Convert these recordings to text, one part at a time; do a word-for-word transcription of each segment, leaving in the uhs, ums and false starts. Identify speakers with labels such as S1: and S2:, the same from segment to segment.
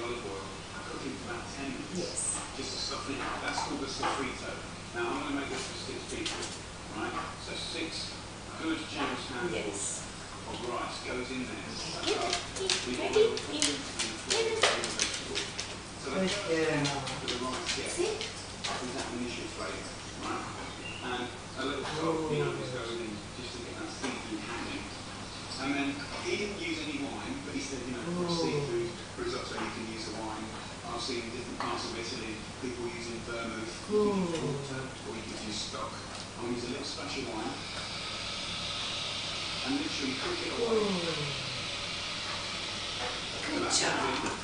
S1: olive oil, cook it for about ten minutes.
S2: Yes.
S1: Just to soften it up. That's called a sofrito. Now I'm going to make this for six people, right? So six good generous handfuls of rice goes in there.
S2: Okay.
S1: We
S2: Ready?
S1: boil it and the vegetable. So the first thing for the rice gets is that initial flavour, right? And a little salt, you know, just goes in just to get that seafood hanging. And then he didn't use any wine, but he said, you know, for seafood risotto you can use the wine. I've seen different parts of Italy, people using vermouth, you can use water, or you could use stock. I'm going to use a little splash of wine, and literally cook it away.
S2: Good job.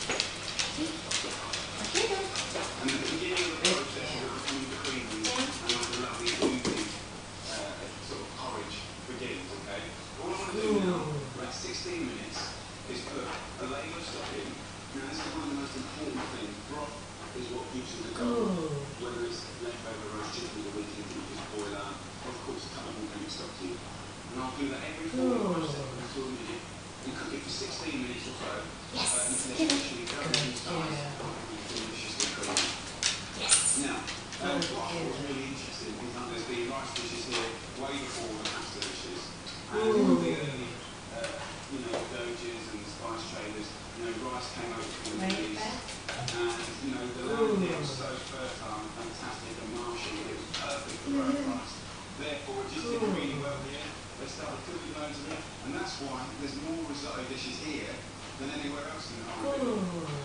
S2: Okay then.
S1: And at the beginning of the process, it will become the creamy, and like a lovely oozy uh, sort of porridge begins, okay? All I want to do now, for about sixteen minutes, is put a layer of stock in. Now this is one of the most important things. Broth is what gives you the gold. Whether it's leftover roast chicken or weekend, you can just boil out. Or of course, a couple more drink stock to you. And I'll do that every forty-five seconds to a minute, and cook it for sixteen minutes or so.
S2: Yes.
S1: Uh, until it's actually covered in size. Deliciously creamy.
S2: Yes.
S1: Now, um, what I thought was really interesting is that there's been rice dishes here way before the pasta dishes. And all the early, uh, you know, doges and spice traders, you know, rice came over from the Middle East. And, you know, the land here was so fertile and fantastic and marshy, it was perfect for growing rice. Therefore, it just did really well here. They started cooking loads of it, and that's why there's more risotto dishes here than anywhere else in the island.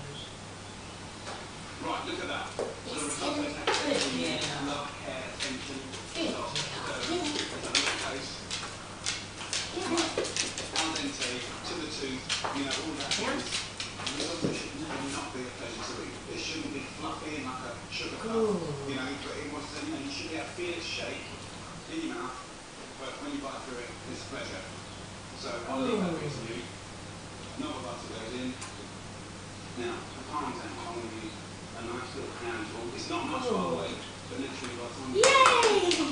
S1: Right, look at that. So the risotto is actually love, care, attention, lots of taste. Right, al dente, to the tooth, you know, all that is. Risotto should never not be a pleasure to eat. It shouldn't be fluffy and like a sugar puff, you know, but it was, you know, you should be able to feel it shake in your mouth, but when you bite through it, it's a pleasure. So I'll leave that with you. Another butter goes in. Now, for parmesan, I'm going to use a nice little handful. It's not much, by the way, but literally by the time you